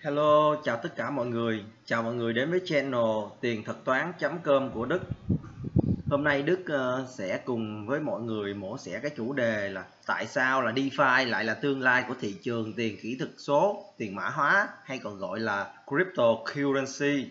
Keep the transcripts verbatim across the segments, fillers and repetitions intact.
Hello, chào tất cả mọi người. Chào mọi người đến với channel tiền thuật toán chấm com của Đức. Hôm nay Đức uh, sẽ cùng với mọi người mổ xẻ cái chủ đề là tại sao là DeFi lại là tương lai của thị trường tiền kỹ thuật số, tiền mã hóa hay còn gọi là cryptocurrency.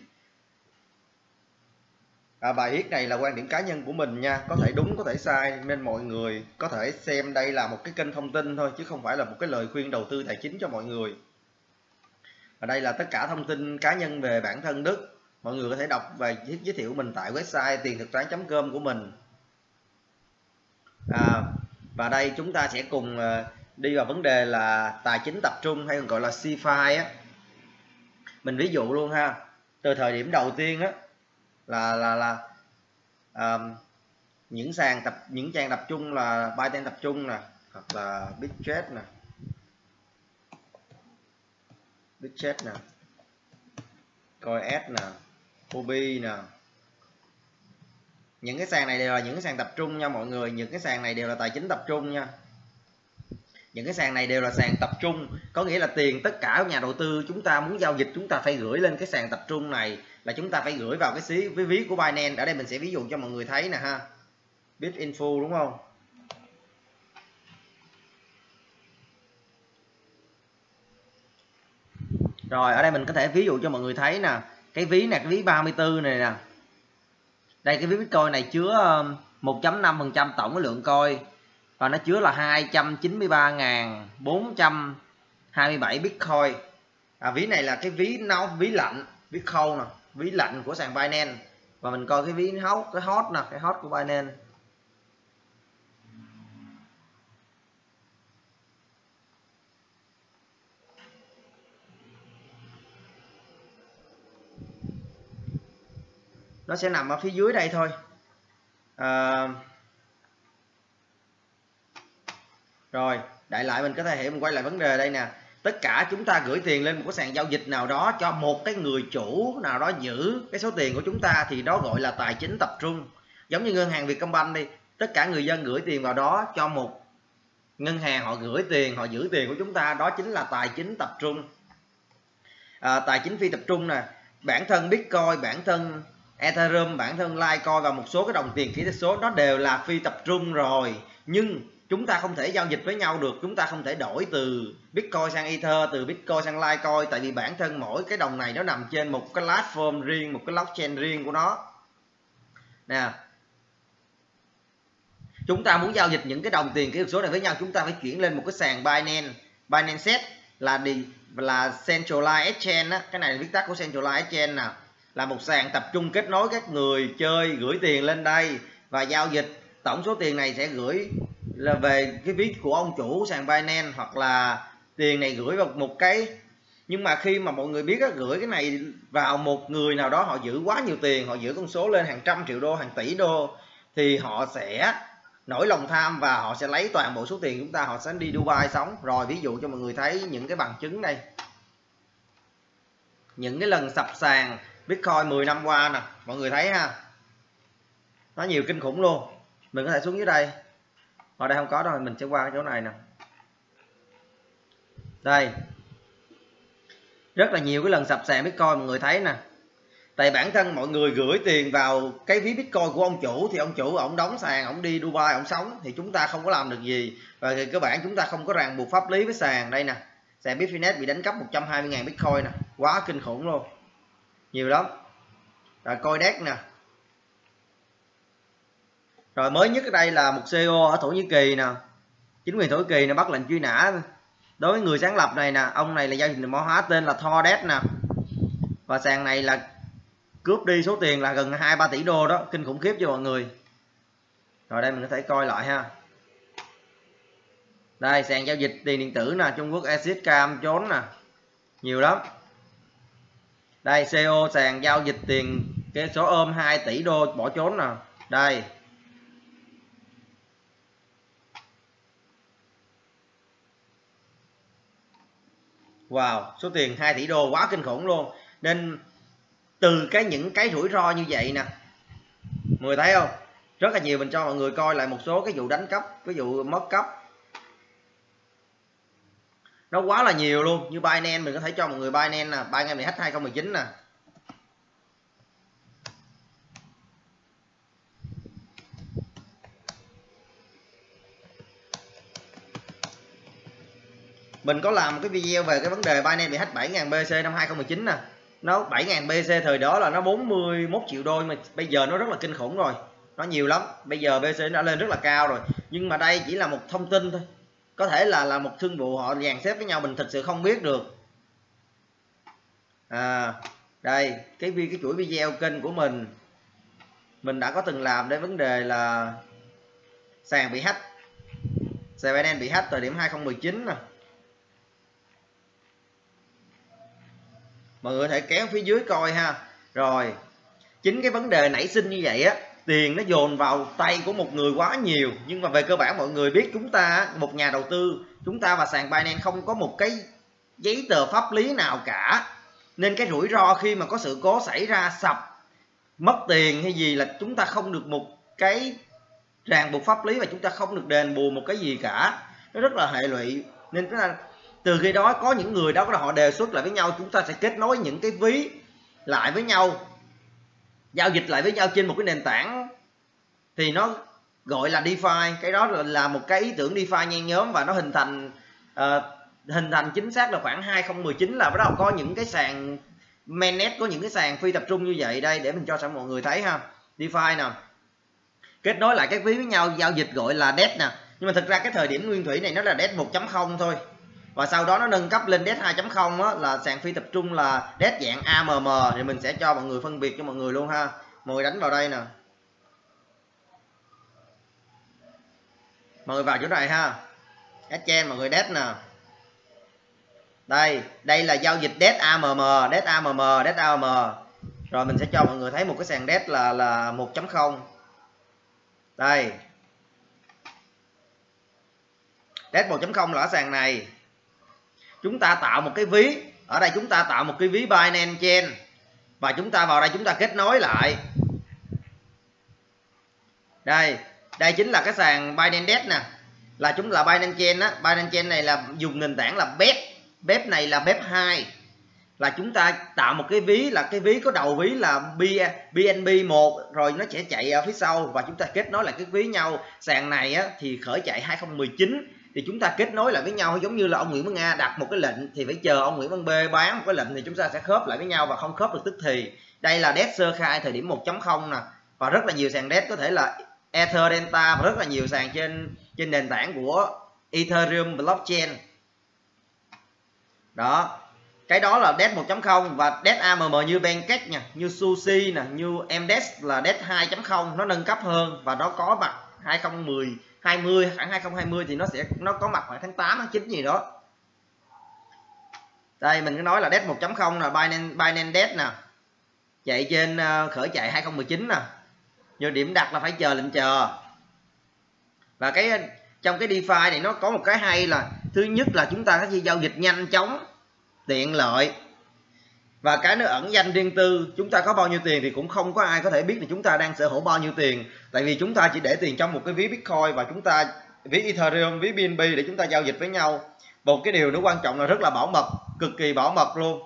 À, bài viết này là quan điểm cá nhân của mình nha, có thể đúng có thể sai, nên mọi người có thể xem đây là một cái kênh thông tin thôi chứ không phải là một cái lời khuyên đầu tư tài chính cho mọi người. Ở đây là tất cả thông tin cá nhân về bản thân Đức. Mọi người có thể đọc và giới thiệu mình tại website tiền thuật toán chấm com của mình. À, và đây chúng ta sẽ cùng đi vào vấn đề là tài chính tập trung hay còn gọi là DeFi á. Mình ví dụ luôn ha. Từ thời điểm đầu tiên á là là là à, những sàn tập những trang tập trung là Binance tập trung nè, hoặc là Bitget nè. Bitget nè, CoinS nè, Huobi nè. Những cái sàn này đều là những cái sàn tập trung nha mọi người, những cái sàn này đều là tài chính tập trung nha. Những cái sàn này đều là sàn tập trung, có nghĩa là tiền tất cả nhà đầu tư chúng ta muốn giao dịch chúng ta phải gửi lên cái sàn tập trung này, là chúng ta phải gửi vào cái xí với ví của Binance. Ở đây mình sẽ ví dụ cho mọi người thấy nè ha. Bitinfo đúng không? Rồi ở đây mình có thể ví dụ cho mọi người thấy nè, cái ví này, cái ví ba mươi tư này nè. Đây cái ví Bitcoin này chứa một phẩy năm phần trăm tổng cái lượng coin và nó chứa là hai trăm chín mươi ba nghìn bốn trăm hai mươi bảy Bitcoin. À, ví này là cái ví nóng, ví lạnh, ví cold nè, ví lạnh của sàn Binance. Và mình coi cái ví hot, cái hot nè, cái hot của Binance. Nó sẽ nằm ở phía dưới đây thôi. À, rồi đại lại mình có thể hiểu, mình quay lại vấn đề đây nè. Tất cả chúng ta gửi tiền lên một cái sàn giao dịch nào đó cho một cái người chủ nào đó giữ cái số tiền của chúng ta thì đó gọi là tài chính tập trung. Giống như ngân hàng Vietcombank đi, tất cả người dân gửi tiền vào đó cho một ngân hàng, họ gửi tiền, họ giữ tiền của chúng ta, đó chính là tài chính tập trung. À, tài chính phi tập trung nè, bản thân Bitcoin, bản thân Ethereum, bản thân Litecoin và một số cái đồng tiền kỹ thuật số nó đều là phi tập trung rồi, nhưng chúng ta không thể giao dịch với nhau được, chúng ta không thể đổi từ Bitcoin sang Ether, từ Bitcoin sang Litecoin, tại vì bản thân mỗi cái đồng này nó nằm trên một cái platform riêng, một cái blockchain riêng của nó nè. Chúng ta muốn giao dịch những cái đồng tiền kỹ thuật số này với nhau, chúng ta phải chuyển lên một cái sàn Binance. Binance Set là đi là Centralized Exchange á, cái này là viết tắt của Centralized Exchange nè, là một sàn tập trung kết nối các người chơi gửi tiền lên đây và giao dịch. Tổng số tiền này sẽ gửi là về cái ví của ông chủ sàn Binance, hoặc là tiền này gửi vào một cái, nhưng mà khi mà mọi người biết á, gửi cái này vào một người nào đó họ giữ quá nhiều tiền, họ giữ con số lên hàng trăm triệu đô, hàng tỷ đô, thì họ sẽ nổi lòng tham và họ sẽ lấy toàn bộ số tiền chúng ta, họ sẽ đi Dubai sống. Rồi ví dụ cho mọi người thấy những cái bằng chứng đây, những cái lần sập sàn Bitcoin mười năm qua nè, mọi người thấy ha, nó nhiều kinh khủng luôn. Mình có thể xuống dưới đây, ở đây không có đâu, mình sẽ qua cái chỗ này nè. Đây rất là nhiều cái lần sập sàn Bitcoin mọi người thấy nè. Tại bản thân mọi người gửi tiền vào cái ví Bitcoin của ông chủ thì ông chủ ổng đóng sàn, ổng đi Dubai ổng sống, thì chúng ta không có làm được gì. Và thì cơ bản chúng ta không có ràng buộc pháp lý với sàn. Đây nè, sàn Bitfinex bị đánh cắp một trăm hai mươi nghìn Bitcoin nè, quá kinh khủng luôn, nhiều lắm. Rồi CoinDesk nè. Rồi mới nhất ở đây là một xê e ô ở Thổ Nhĩ Kỳ nè, chính quyền Thổ Nhĩ Kỳ nó bắt lệnh truy nã đối với người sáng lập này nè. Ông này là giao dịch mã hóa tên là Thordex nè, và sàn này là cướp đi số tiền là gần hai ba tỷ đô đó, kinh khủng khiếp cho mọi người. Rồi đây mình có thể coi lại ha. Đây sàn giao dịch tiền điện tử nè, Trung Quốc Exitcam trốn nè, nhiều lắm. Đây xê e ô sàn giao dịch tiền cái số ôm hai tỷ đô bỏ trốn nè. Đây wow, số tiền hai tỷ đô quá kinh khủng luôn. Nên từ cái những cái rủi ro như vậy nè, mọi người thấy không, rất là nhiều. Mình cho mọi người coi lại một số cái vụ đánh cắp, cái vụ mất cắp. nó quá là nhiều luôn. Như Binance mình có thể cho mọi người Binance nè, Binance bê hát hai không một chín nè. Mình có làm một cái video về cái vấn đề Binance bê hát bảy nghìn B C năm hai không một chín nè. Nó bảy nghìn B C thời đó là nó bốn mươi mốt triệu đô, mà bây giờ nó rất là kinh khủng rồi. Nó nhiều lắm. Bây giờ B C nó đã lên rất là cao rồi. Nhưng mà đây chỉ là một thông tin thôi. Có thể là là một thương vụ họ dàn xếp với nhau, mình thực sự không biết được. À, đây, cái cái chuỗi video kênh của mình mình đã có từng làm đến vấn đề là sàn bị hack. Sàn Binance bị hack thời điểm hai không một chín nè. Mọi người có thể kéo phía dưới coi ha. Rồi, chính cái vấn đề nảy sinh như vậy á, tiền nó dồn vào tay của một người quá nhiều. Nhưng mà về cơ bản mọi người biết, chúng ta một nhà đầu tư, chúng ta và sàn Binance không có một cái giấy tờ pháp lý nào cả, nên cái rủi ro khi mà có sự cố xảy ra sập, mất tiền hay gì là chúng ta không được một cái ràng buộc pháp lý, và chúng ta không được đền bù một cái gì cả. Nó rất là hệ lụy. Nên chúng ta từ khi đó có những người đó họ đề xuất lại với nhau, chúng ta sẽ kết nối những cái ví lại với nhau, giao dịch lại với nhau trên một cái nền tảng, thì nó gọi là DeFi. Cái đó là, là một cái ý tưởng DeFi nhen nhóm, và nó hình thành uh, hình thành chính xác là khoảng hai không một chín là bắt đầu có những cái sàn mainnet, có những cái sàn phi tập trung như vậy. Đây để mình cho mọi người thấy ha. DeFi nè, kết nối lại các ví với nhau, giao dịch gọi là đê e ét nè. Nhưng mà thực ra cái thời điểm nguyên thủy này nó là đê e ét một chấm không thôi, và sau đó nó nâng cấp lên đê e ét hai chấm không á, là sàn phi tập trung là đê e ét dạng a em em. Thì mình sẽ cho mọi người phân biệt cho mọi người luôn ha. Mọi người đánh vào đây nè, mọi người vào chỗ này ha, exchange mọi người đê e ét nè. Đây, đây là giao dịch đê e ét a em em, đê e ét a em em, đê e ét a em em. Rồi mình sẽ cho mọi người thấy một cái sàn đê e ét là là một chấm không. Đây, đê e ét một chấm không là ở sàn này. Chúng ta tạo một cái ví, ở đây chúng ta tạo một cái ví Binance Chain, và chúng ta vào đây chúng ta kết nối lại. Đây, đây chính là cái sàn Binance đê e ét nè, là chúng là Binance Chain á. Binance Chain này là dùng nền tảng là bê e pê, bê e pê này là bê e pê hai, là chúng ta tạo một cái ví, là cái ví có đầu ví là bê en bê một, rồi nó sẽ chạy ở phía sau, và chúng ta kết nối lại cái ví nhau. Sàn này á, thì khởi chạy hai không một chín, thì chúng ta kết nối lại với nhau, giống như là ông Nguyễn Văn A đặt một cái lệnh thì phải chờ ông Nguyễn Văn B bán một cái lệnh, thì chúng ta sẽ khớp lại với nhau và không khớp được tức thì. Đây là đê e ét sơ khai thời điểm một chấm không nè, và rất là nhiều sàn đê e ét, có thể là Ether Delta, và rất là nhiều sàn trên trên nền tảng của Ethereum blockchain. Đó, cái đó là đê e ét một chấm không, và đê e ét a em em như Pancake nha, như Sushi nè, như em đê e ét là đê e ét hai chấm không, nó nâng cấp hơn, và nó có mặt hai không một không hai mươi, khoảng hai không hai mươi thì nó sẽ nó có mặt khoảng tháng tám tháng chín gì đó. Đây mình có nói là đê e ét một chấm không là Binance Binance đê e ét nè, chạy trên uh, khởi chạy hai không một chín nè, nhưng điểm đặt là phải chờ lệnh chờ. Và cái trong cái DeFi này nó có một cái hay là, thứ nhất là chúng ta có thể giao dịch nhanh chóng, tiện lợi, và cái nó ẩn danh riêng tư. Chúng ta có bao nhiêu tiền thì cũng không có ai có thể biết là chúng ta đang sở hữu bao nhiêu tiền, tại vì chúng ta chỉ để tiền trong một cái ví Bitcoin, và chúng ta ví Ethereum, ví bê en bê để chúng ta giao dịch với nhau. Một cái điều nữa quan trọng là rất là bảo mật, cực kỳ bảo mật luôn.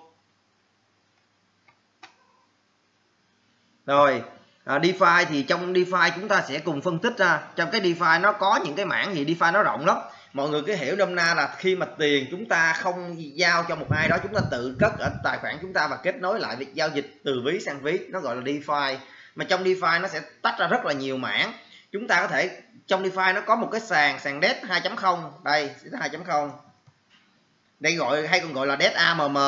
Rồi à, DeFi thì trong DeFi chúng ta sẽ cùng phân tích ra. Trong cái DeFi nó có những cái mảng gì, DeFi nó rộng lắm. Mọi người cứ hiểu nôm na là khi mà tiền chúng ta không giao cho một ai đó, chúng ta tự cất ở tài khoản chúng ta và kết nối lại việc giao dịch từ ví sang ví, nó gọi là DeFi. Mà trong DeFi nó sẽ tách ra rất là nhiều mảng. Chúng ta có thể, trong DeFi nó có một cái sàn, sàn đê e ét hai chấm không, đây, hai chấm không. Đây gọi hay còn gọi là đê e ét a em em.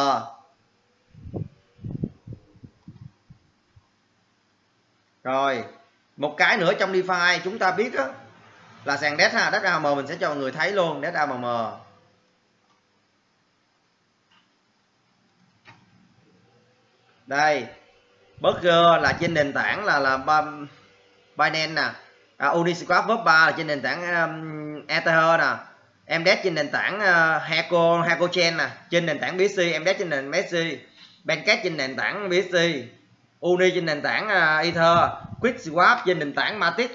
Rồi, một cái nữa trong DeFi chúng ta biết á, là sàn đê e ét ha, đê e ét a em em mình sẽ cho mọi người thấy luôn, đê e ét a em em. Đây, Burger là trên nền tảng là là Binance nè, à, Uniswap vê ba là trên nền tảng um, Ether nè, em đê e ét trên nền tảng uh, Heco Heco Chain nè, trên nền tảng bê ét xê, em đê e ét trên nền bê ét xê, Pancake trên nền tảng bê ét xê, Uni trên nền tảng uh, Ether, QuickSwap trên nền tảng Matic,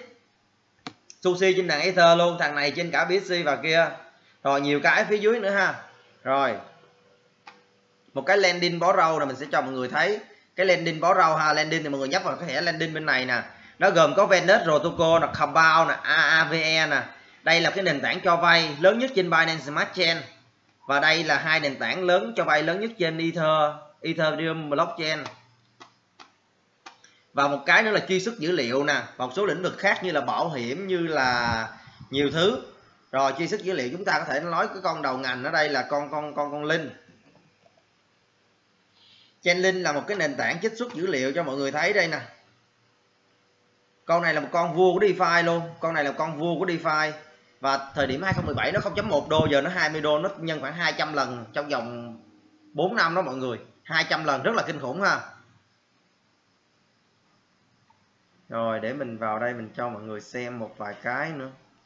Sushi trên nền Ether luôn, thằng này trên cả bê ét xê và kia. Rồi nhiều cái phía dưới nữa ha. Rồi một cái landing bó rau là mình sẽ cho mọi người thấy cái landing bó rau ha. Landing thì mọi người nhấp vào cái thẻ landing bên này nè, nó gồm có Venus, Rotoco, nè, Compound, nè, a a vê e nè. Đây là cái nền tảng cho vay lớn nhất trên Binance Smart Chain, và đây là hai nền tảng lớn cho vay lớn nhất trên Ether, Ethereum blockchain. Và một cái nữa là truy xuất dữ liệu nè, một số lĩnh vực khác như là bảo hiểm, như là nhiều thứ. Rồi truy xuất dữ liệu chúng ta có thể nói cái con đầu ngành ở đây là con con con con Link. Chainlink là một cái nền tảng trích xuất dữ liệu cho mọi người thấy đây nè. Con này là một con vua của DeFi luôn, con này là con vua của DeFi. Và thời điểm hai không một bảy nó không chấm một đô, giờ nó hai mươi đô, nó nhân khoảng hai trăm lần trong vòng bốn năm đó mọi người. hai trăm lần rất là kinh khủng ha. Rồi để mình vào đây mình cho mọi người xem một vài cái nữa.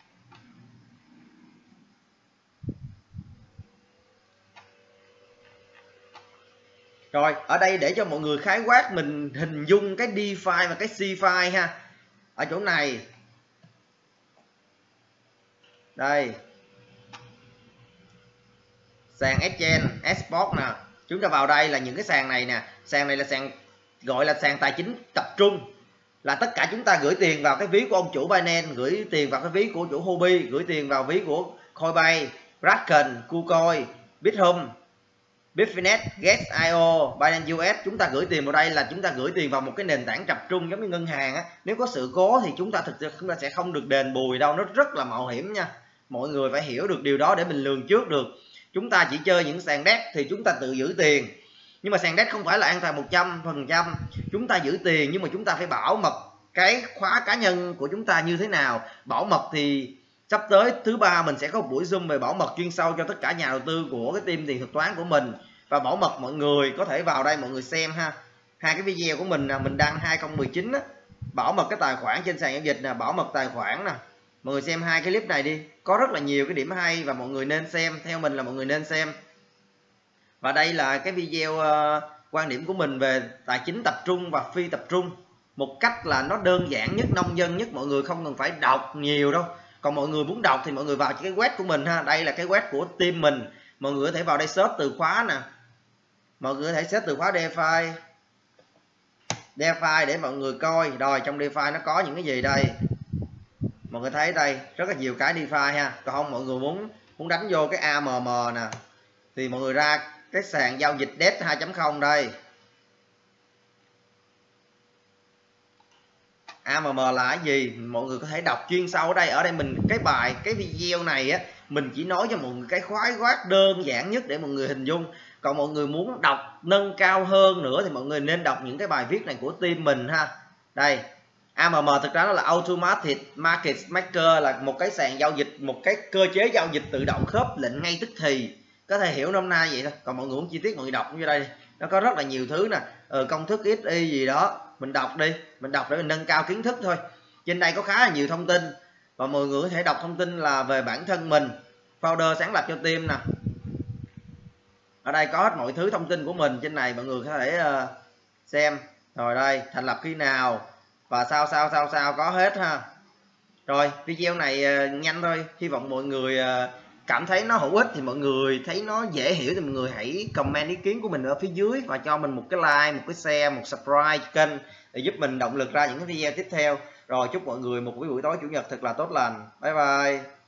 Rồi ở đây để cho mọi người khái quát mình hình dung cái DeFi và cái CeFi ha. Ở chỗ này đây, sàn exchange, export nè, chúng ta vào đây là những cái sàn này nè. Sàn này là sàn gọi là sàn tài chính tập trung, là tất cả chúng ta gửi tiền vào cái ví của ông chủ Binance, gửi tiền vào cái ví của chủ Huobi, gửi tiền vào ví của Coinbase, Kraken, KuCoin, Bithumb, Bitfinex, Get i o, Binance u ét. Chúng ta gửi tiền vào đây là chúng ta gửi tiền vào một cái nền tảng tập trung giống như ngân hàng á. Nếu có sự cố thì chúng ta thực sự chúng ta sẽ không được đền bù đâu, nó rất là mạo hiểm nha. Mọi người phải hiểu được điều đó để mình lường trước được. Chúng ta chỉ chơi những sàn đét thì chúng ta tự giữ tiền, nhưng mà sàn đét không phải là an toàn một trăm phần trăm. Chúng ta giữ tiền nhưng mà chúng ta phải bảo mật cái khóa cá nhân của chúng ta như thế nào. Bảo mật thì sắp tới thứ ba mình sẽ có một buổi zoom về bảo mật chuyên sâu cho tất cả nhà đầu tư của cái team tiền thuật toán của mình. Và bảo mật mọi người có thể vào đây mọi người xem ha. Hai cái video của mình là mình đăng hai không một chín á, bảo mật cái tài khoản trên sàn giao dịch nè, bảo mật tài khoản nè. Mọi người xem hai cái clip này đi, có rất là nhiều cái điểm hay và mọi người nên xem, theo mình là mọi người nên xem. Và đây là cái video uh, quan điểm của mình về tài chính tập trung và phi tập trung, một cách là nó đơn giản nhất, nông dân nhất, mọi người không cần phải đọc nhiều đâu. Còn mọi người muốn đọc thì mọi người vào cái web của mình ha. Đây là cái web của team mình, mọi người có thể vào đây search từ khóa nè, mọi người có thể search từ khóa DeFi DeFi để mọi người coi. Rồi trong DeFi nó có những cái gì đây, mọi người thấy đây rất là nhiều cái DeFi ha. Còn không mọi người muốn muốn đánh vô cái a em em nè thì mọi người ra cái sàn giao dịch đê e ích hai chấm không đây. a em em là cái gì mọi người có thể đọc chuyên sâu ở đây. Ở đây mình cái bài cái video này á mình chỉ nói cho mọi người cái khái quát đơn giản nhất để mọi người hình dung. Còn mọi người muốn đọc nâng cao hơn nữa thì mọi người nên đọc những cái bài viết này của team mình ha. Đây, a em em thực ra nó là Automatic Market Maker, là một cái sàn giao dịch, một cái cơ chế giao dịch tự động khớp lệnh ngay tức thì, có thể hiểu nôm na vậy thôi. Còn mọi người muốn chi tiết mọi người đọc như đây, nó có rất là nhiều thứ nè, ừ, công thức ích y gì đó mình đọc đi, mình đọc để mình nâng cao kiến thức thôi. Trên đây có khá là nhiều thông tin và mọi người có thể đọc thông tin là về bản thân mình, founder sáng lập cho team nè. Ở đây có hết mọi thứ thông tin của mình trên này, mọi người có thể uh, xem. Rồi đây, thành lập khi nào và sao sao sao sao có hết ha. Rồi video này uh, nhanh thôi, hy vọng mọi người uh, cảm thấy nó hữu ích, thì mọi người thấy nó dễ hiểu thì mọi người hãy comment ý kiến của mình ở phía dưới và cho mình một cái like, một cái share, một subscribe kênh để giúp mình động lực ra những cái video tiếp theo. Rồi chúc mọi người một buổi tối chủ nhật thật là tốt lành. Bye bye.